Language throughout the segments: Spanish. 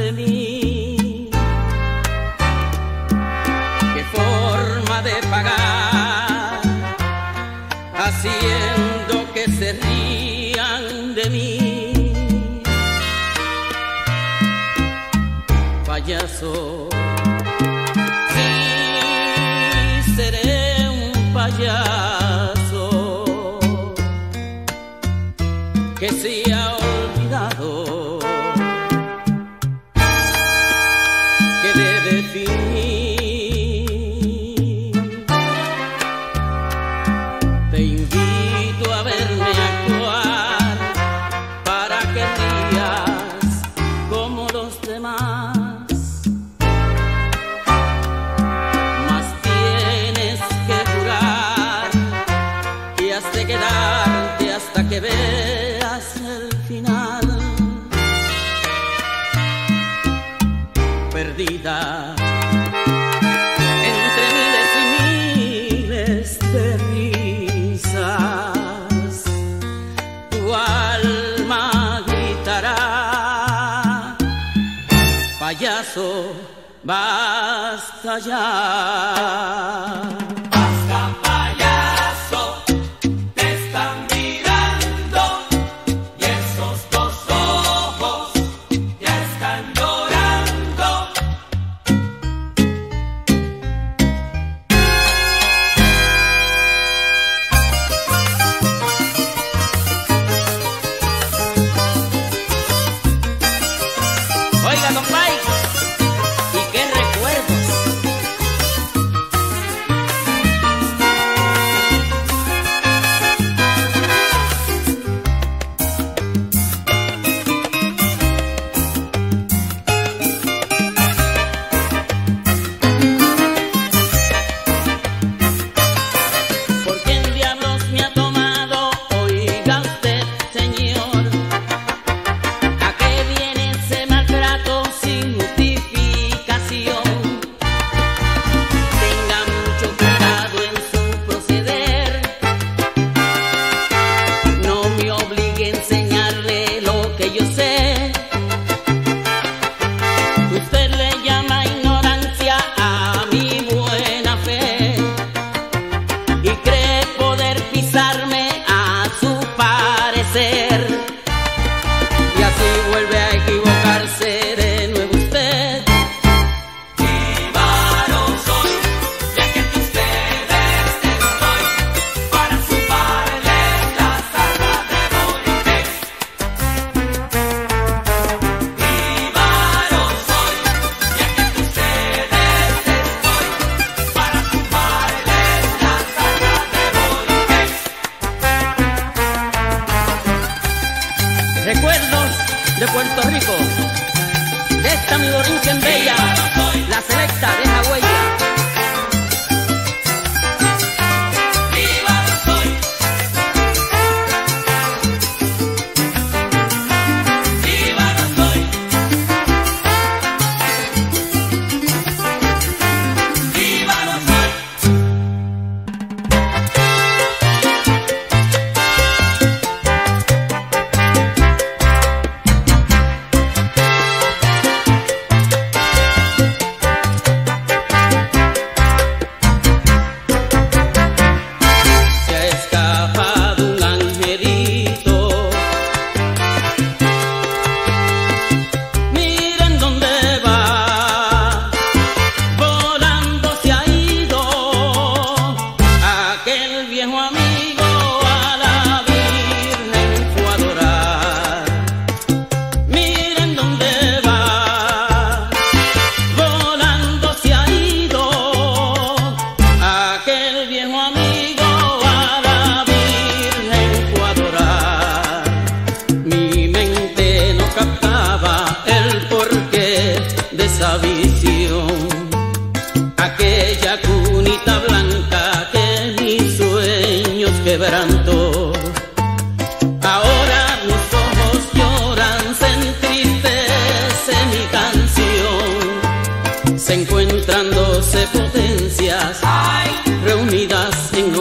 de mí. Qué forma de pagar, haciendo que se rían de mí. Payaso, sí seré un payaso que se ha olvidado que de definir. Te invito a verme actuar para que rías como los demás. Mas tienes que jurar y has de quedarte hasta que veas el final. Perdida entre miles y miles de risas, tu alma gritará: payaso, basta ya. Oiga, compay, ¿y qué recuerdos? ¿Por qué diablos me ha tomado? Oiga usted, señor, ¿a qué viene ese maltrato sin justificación? Tenga mucho cuidado en su proceder, no me obligue a enseñarle lo que yo sé. Usted le llama ignorancia a mi buena fe y cree poder pisarme a su parecer, y así vuelve a equivocarse de nuevo usted. Jíbaro soy, y aquí ante ustedes estoy, para zumarles la salsa de Borinquén. Jíbaro soy, y aquí ante ustedes estoy, para zumarles la salsa de Borinquén. Recuerdos de Puerto Rico, de esta mi Borinquén bella, la selecta deja huella. Jíbaro soy, jíbaro soy, jíbaro soy. Se ha escapado un angelito, miren dónde va, volando se ha ido aquel viejo amigo, a la Virgen fue a adorar. Miren dónde va, volando se ha ido aquel viejo amigo, a la Virgen fue a adorar. Mi mente no captaba el porqué de esa visión, aquella cunita blanca que mis sueños quebrantó. Ahora mis ojos lloran, se entristece mi canción, se encuentran 12 potencias reunidas en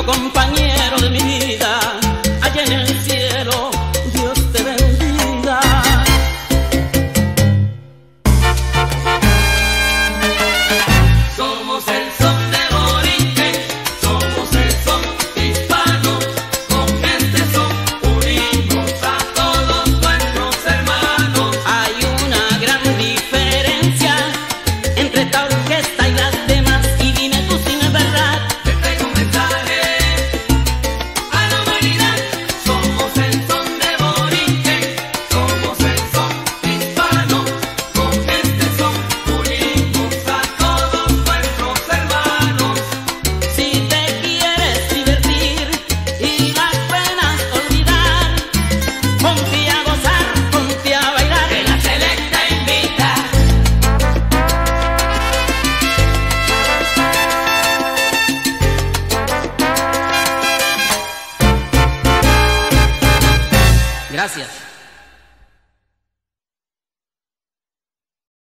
compañero de mi vida, allá en el cielo, Dios te bendiga. Somos el son de Borinquen, somos el son hispano, con este son unimos a todos nuestros hermanos. Hay una gran diferencia entre esta orquesta y las demás, y dime tú si no es verdad. Te traigo un mensaje a la humanidad. Somos el son de Borinquen, somos el son hispano, con este son unimos a todos nuestros hermanos. Si te quieres divertir y las penas olvidar, ponte a gozar, ponte a bailar. Que la selecta invita. Gracias.